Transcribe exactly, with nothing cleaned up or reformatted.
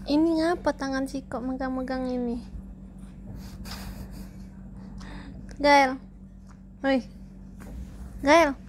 Ini ngapa tangan si kok megang-megang ini? Gael, hoi, Gael.